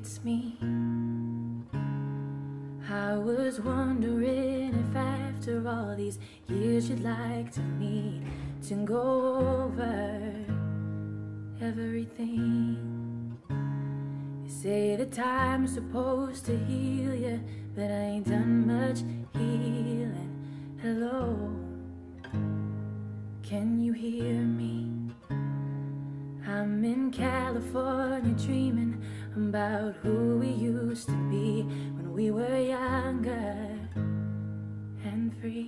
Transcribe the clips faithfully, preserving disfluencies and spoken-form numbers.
it's me. I was wondering if after all these years you'd like to meet to go over everything. You say the time's supposed to heal you, but I ain't done much healing. Hello, can you hear me? I'm in California dreaming about who we used to be when we were younger and free.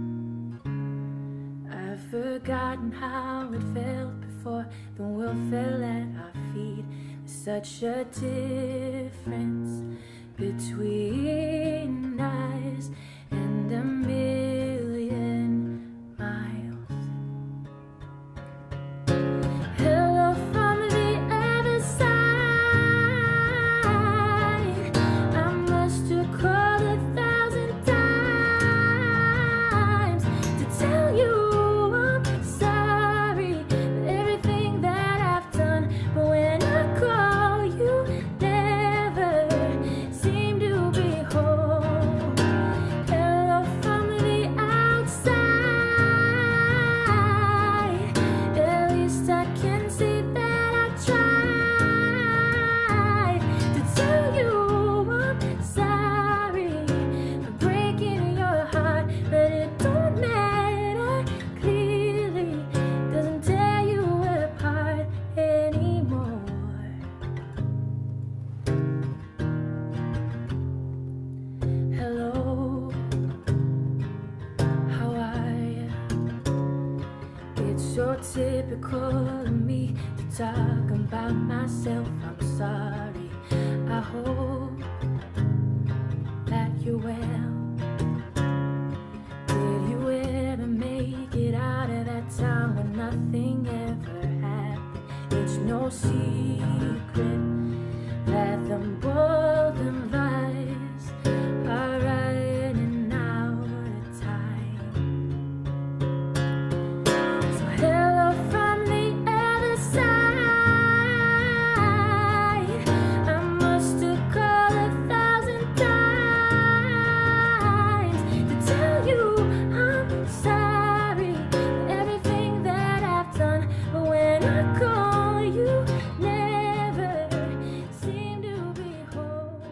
I've forgotten how it felt before the world fell at our feet. There's such a difference between us and a million miles. Hello from the other side. I must have called a thousand times to tell you I'm sorry for everything that I've done, but when I call you never seem to be home. Hello from the outside. At least I can say that I tried to tell you I'm sorry for breaking your heart, but it don't matter. Clearly doesn't tear you apart anymore. Hello, how are you? It's so typical of me to talk about myself. I'm sorry. I hope that you're well. Did you ever make it out of that town when nothing ever happened? It's no secret that the bold and vice are running out of time. So hello from the other side. I must have called a thousand times to tell you I'm sorry for everything that I've done, but when I call you never seem to be home.